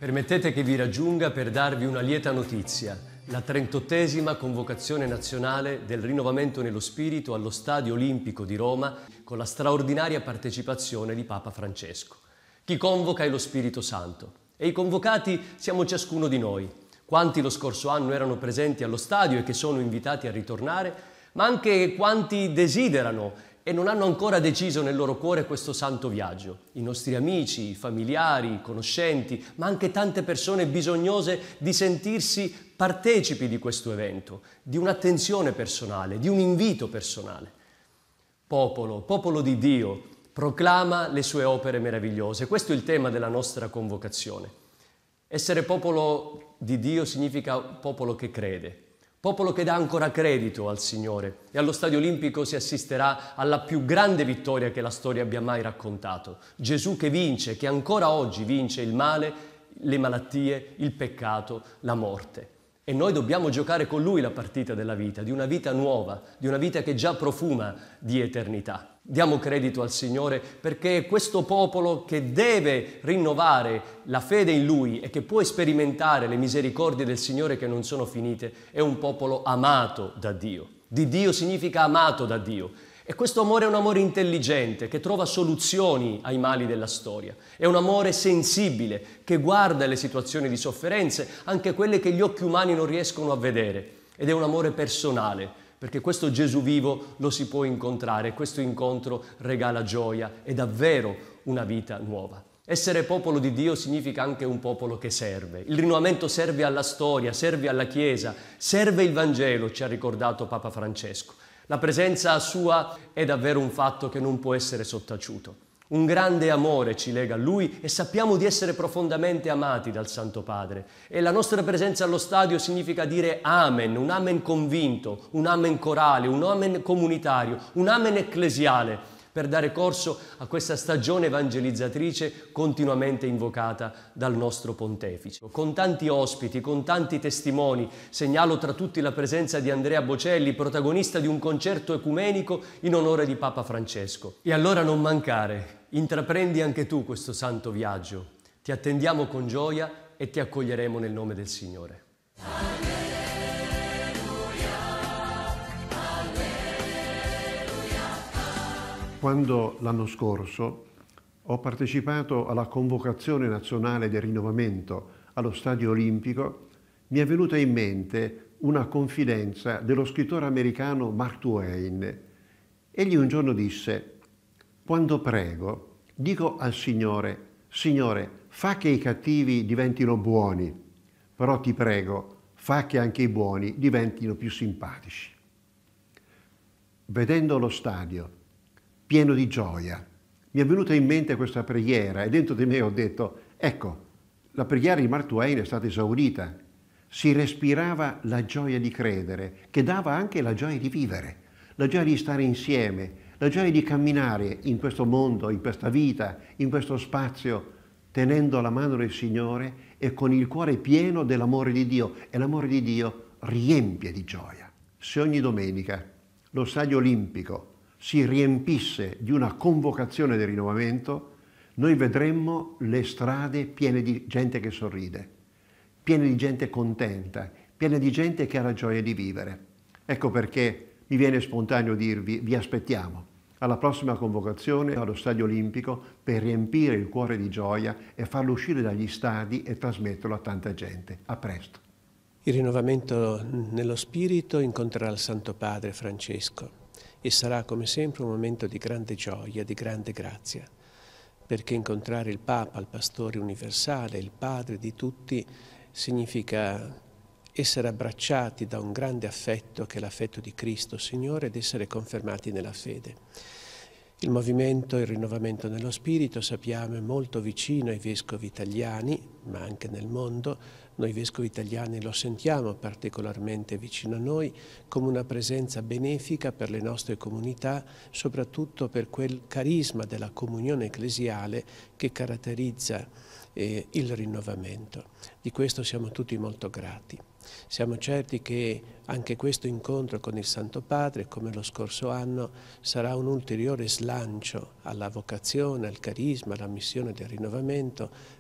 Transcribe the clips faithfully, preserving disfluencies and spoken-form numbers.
Permettete che vi raggiunga per darvi una lieta notizia, la trentottesima convocazione nazionale del rinnovamento nello spirito allo Stadio Olimpico di Roma con la straordinaria partecipazione di Papa Francesco. Chi convoca è lo Spirito Santo e i convocati siamo ciascuno di noi. Quanti lo scorso anno erano presenti allo stadio e che sono invitati a ritornare, ma anche quanti desiderano e non hanno ancora deciso nel loro cuore questo santo viaggio. I nostri amici, familiari, conoscenti, ma anche tante persone bisognose di sentirsi partecipi di questo evento, di un'attenzione personale, di un invito personale. Popolo, popolo di Dio, proclama le sue opere meravigliose. Questo è il tema della nostra convocazione. Essere popolo di Dio significa popolo che crede. Popolo che dà ancora credito al Signore e allo Stadio Olimpico si assisterà alla più grande vittoria che la storia abbia mai raccontato. Gesù che vince, che ancora oggi vince il male, le malattie, il peccato, la morte. E noi dobbiamo giocare con Lui la partita della vita, di una vita nuova, di una vita che già profuma di eternità. Diamo credito al Signore perché questo popolo che deve rinnovare la fede in Lui e che può sperimentare le misericordie del Signore che non sono finite, è un popolo amato da Dio. Di Dio significa amato da Dio. E questo amore è un amore intelligente che trova soluzioni ai mali della storia. È un amore sensibile che guarda le situazioni di sofferenze, anche quelle che gli occhi umani non riescono a vedere. Ed è un amore personale, perché questo Gesù vivo lo si può incontrare, questo incontro regala gioia e davvero una vita nuova. Essere popolo di Dio significa anche un popolo che serve. Il rinnovamento serve alla storia, serve alla Chiesa, serve il Vangelo, ci ha ricordato Papa Francesco. La presenza sua è davvero un fatto che non può essere sottaciuto. Un grande amore ci lega a Lui e sappiamo di essere profondamente amati dal Santo Padre. E la nostra presenza allo stadio significa dire amen, un amen convinto, un amen corale, un amen comunitario, un amen ecclesiale, per dare corso a questa stagione evangelizzatrice continuamente invocata dal nostro Pontefice. Con tanti ospiti, con tanti testimoni, segnalo tra tutti la presenza di Andrea Bocelli, protagonista di un concerto ecumenico in onore di Papa Francesco. E allora non mancare, intraprendi anche tu questo santo viaggio. Ti attendiamo con gioia e ti accoglieremo nel nome del Signore. Quando l'anno scorso ho partecipato alla convocazione nazionale del rinnovamento allo Stadio Olimpico, mi è venuta in mente una confidenza dello scrittore americano Mark Twain. Egli un giorno disse: «Quando prego, dico al Signore, Signore, fa che i cattivi diventino buoni, però ti prego, fa che anche i buoni diventino più simpatici». Vedendo lo stadio pieno di gioia, mi è venuta in mente questa preghiera e dentro di me ho detto: ecco, la preghiera di Mark Twain è stata esaurita. Si respirava la gioia di credere, che dava anche la gioia di vivere, la gioia di stare insieme, la gioia di camminare in questo mondo, in questa vita, in questo spazio, tenendo la mano del Signore e con il cuore pieno dell'amore di Dio. E l'amore di Dio riempie di gioia. Se ogni domenica lo Stadio Olimpico si riempisse di una convocazione del rinnovamento, noi vedremmo le strade piene di gente che sorride, piene di gente contenta, piene di gente che ha la gioia di vivere. Ecco perché mi viene spontaneo dirvi: vi aspettiamo alla prossima convocazione allo Stadio Olimpico per riempire il cuore di gioia e farlo uscire dagli stadi e trasmetterlo a tanta gente. A presto. Il rinnovamento nello spirito incontrerà il Santo Padre Francesco e sarà come sempre un momento di grande gioia, di grande grazia, perché incontrare il Papa, il Pastore universale, il Padre di tutti, significa essere abbracciati da un grande affetto che è l'affetto di Cristo Signore ed essere confermati nella fede. Il movimento, il rinnovamento nello spirito, sappiamo, è molto vicino ai vescovi italiani, ma anche nel mondo. Noi vescovi italiani lo sentiamo particolarmente vicino a noi come una presenza benefica per le nostre comunità, soprattutto per quel carisma della comunione ecclesiale che caratterizza eh, il rinnovamento. Di questo siamo tutti molto grati. Siamo certi che anche questo incontro con il Santo Padre, come lo scorso anno, sarà un ulteriore slancio alla vocazione, al carisma, alla missione del rinnovamento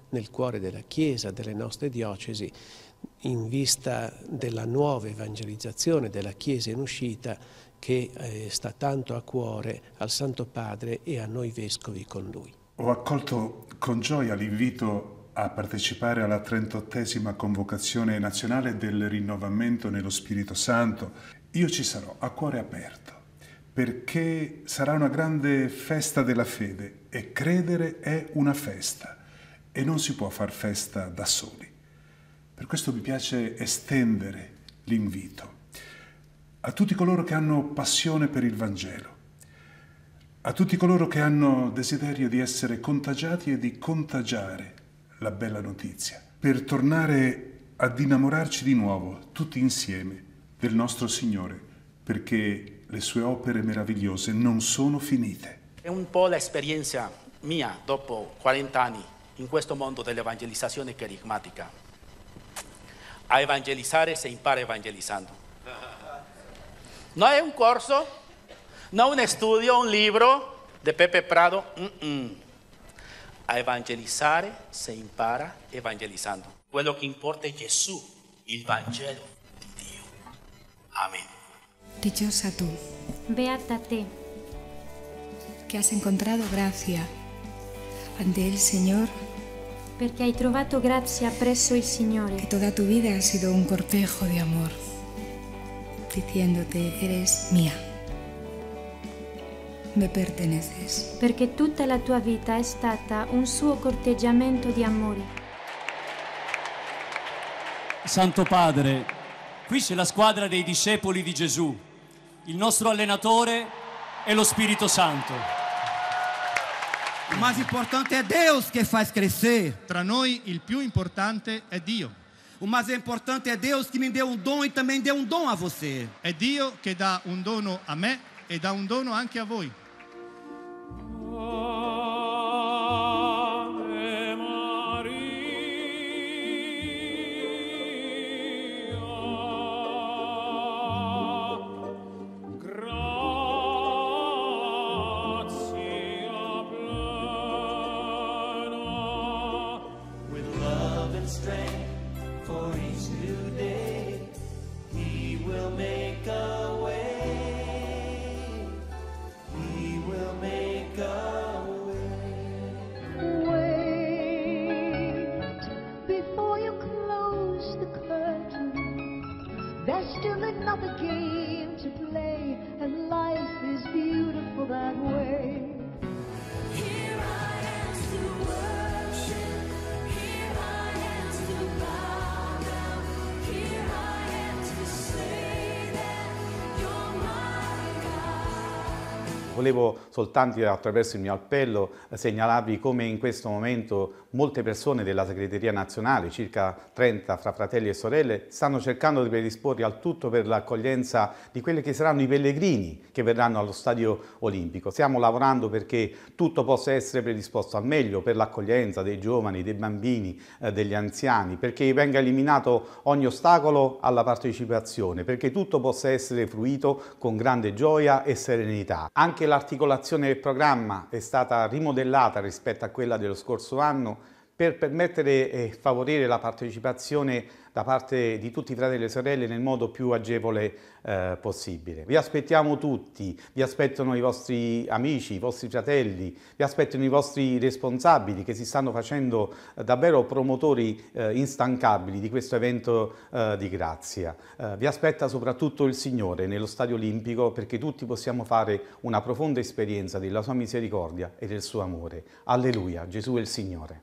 nel cuore della Chiesa, delle nostre diocesi, in vista della nuova evangelizzazione della Chiesa in uscita che eh, sta tanto a cuore al Santo Padre e a noi vescovi con lui. Ho accolto con gioia l'invito a partecipare alla trentottesima convocazione nazionale del rinnovamento nello Spirito Santo. Io ci sarò a cuore aperto, perché sarà una grande festa della fede e credere è una festa e non si può far festa da soli. Per questo mi piace estendere l'invito a tutti coloro che hanno passione per il Vangelo, a tutti coloro che hanno desiderio di essere contagiati e di contagiare la bella notizia, per tornare ad innamorarci di nuovo, tutti insieme, del nostro Signore, perché le sue opere meravigliose non sono finite. È un po' l'esperienza mia dopo quaranta anni in questo mondo dell'evangelizzazione carismatica. A evangelizzare si impara evangelizzando. Non è un corso, non un studio, un libro di Pepe Prado. Mm-mm. A evangelizzare si impara evangelizzando. Quello che importa è Gesù, il Vangelo di Dio. Amen. Dichosa tú, Beata te, que has encontrado gracia ante el Señor, perché hai trovato grazia presso il Signore, que toda tu vida ha sido un cortejo de amor, diciéndote, eres mía, me perteneces. perché tutta la tua vita è stata un suo corteggiamento di amore. Santo Padre, qui c'è la squadra dei discepoli di Gesù, il nostro allenatore è lo Spirito Santo. O mais importante é Deus que faz crescer. Tra noi il più importante è Dio. O mais importante é Deus que me deu um dom e também deu um dom a você. È Dio che dà un dono a me e dà un dono anche a voi. Volevo soltanto attraverso il mio appello segnalarvi come in questo momento molte persone della segreteria nazionale, circa trenta fra fratelli e sorelle, stanno cercando di predisporre al tutto per l'accoglienza di quelli che saranno i pellegrini che verranno allo Stadio Olimpico. Stiamo lavorando perché tutto possa essere predisposto al meglio per l'accoglienza dei giovani, dei bambini, eh, degli anziani, perché venga eliminato ogni ostacolo alla partecipazione, perché tutto possa essere fruito con grande gioia e serenità. Anche l'articolazione del programma è stata rimodellata rispetto a quella dello scorso anno per permettere e favorire la partecipazione da parte di tutti i fratelli e sorelle nel modo più agevole eh, possibile. Vi aspettiamo tutti, vi aspettano i vostri amici, i vostri fratelli, vi aspettano i vostri responsabili che si stanno facendo eh, davvero promotori eh, instancabili di questo evento eh, di grazia. Eh, vi aspetta soprattutto il Signore nello Stadio Olimpico perché tutti possiamo fare una profonda esperienza della sua misericordia e del suo amore. Alleluia, Gesù è il Signore.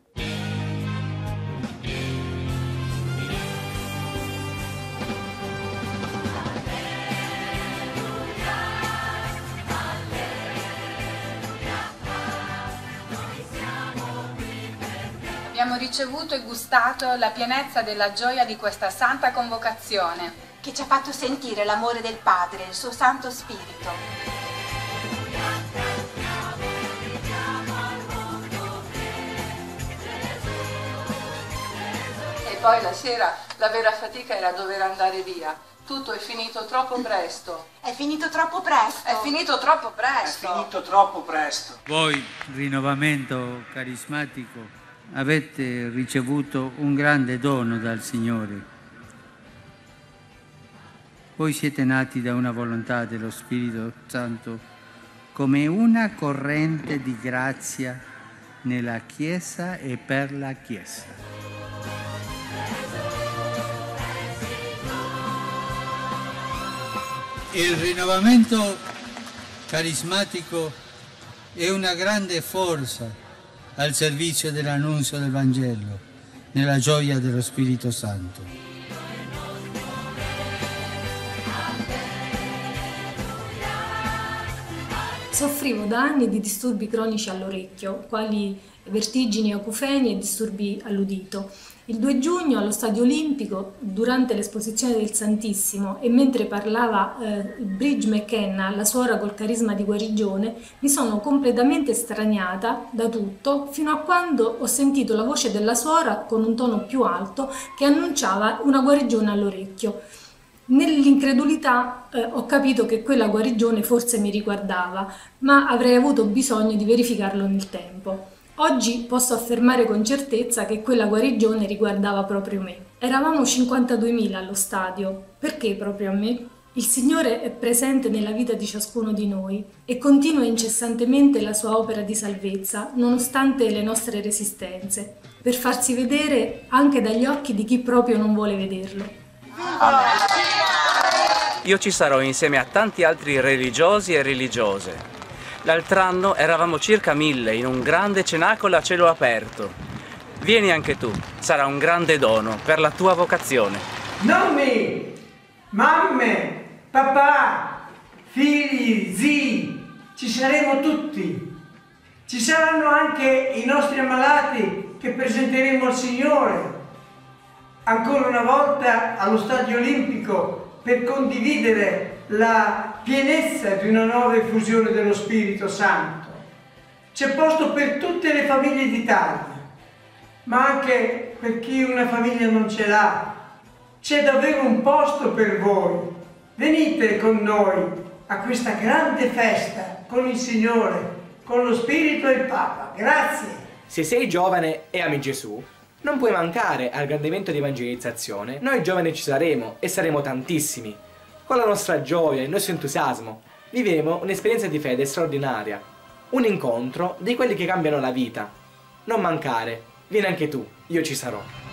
Abbiamo ricevuto e gustato la pienezza della gioia di questa santa convocazione, che ci ha fatto sentire l'amore del Padre, il suo Santo Spirito. E poi la sera la vera fatica era dover andare via. Tutto è finito troppo presto. È finito troppo presto. È finito troppo presto. È finito troppo presto. Voi, rinnovamento carismatico, avete ricevuto un grande dono dal Signore. Voi siete nati da una volontà dello Spirito Santo come una corrente di grazia nella Chiesa e per la Chiesa. Il rinnovamento carismatico è una grande forza al servizio dell'annuncio del Vangelo, nella gioia dello Spirito Santo. Soffrivo da anni di disturbi cronici all'orecchio, quali vertigini acufeni e disturbi all'udito. Il due giugno allo Stadio Olimpico, durante l'esposizione del Santissimo e mentre parlava eh, Bridge McKenna, la suora col carisma di guarigione, mi sono completamente straniata da tutto fino a quando ho sentito la voce della suora con un tono più alto che annunciava una guarigione all'orecchio. Nell'incredulità eh, ho capito che quella guarigione forse mi riguardava, ma avrei avuto bisogno di verificarlo nel tempo. Oggi posso affermare con certezza che quella guarigione riguardava proprio me. Eravamo cinquantaduemila allo stadio. Perché proprio a me? Il Signore è presente nella vita di ciascuno di noi e continua incessantemente la sua opera di salvezza, nonostante le nostre resistenze, per farsi vedere anche dagli occhi di chi proprio non vuole vederlo. Io ci sarò insieme a tanti altri religiosi e religiose. L'altro anno eravamo circa mille in un grande cenacolo a cielo aperto. Vieni anche tu, sarà un grande dono per la tua vocazione. Nonni, mamme, papà, figli, zii, ci saremo tutti. Ci saranno anche i nostri ammalati che presenteremo al Signore. Ancora una volta allo Stadio Olimpico per condividere la pienezza di una nuova effusione dello Spirito Santo. C'è posto per tutte le famiglie d'Italia, ma anche per chi una famiglia non ce l'ha. C'è davvero un posto per voi. Venite con noi a questa grande festa con il Signore, con lo Spirito e il Papa. Grazie. Se sei giovane e ami Gesù, non puoi mancare al grande evento di evangelizzazione. Noi giovani ci saremo e saremo tantissimi. Con la nostra gioia e il nostro entusiasmo vivremo un'esperienza di fede straordinaria, un incontro di quelli che cambiano la vita. Non mancare, vieni anche tu, io ci sarò.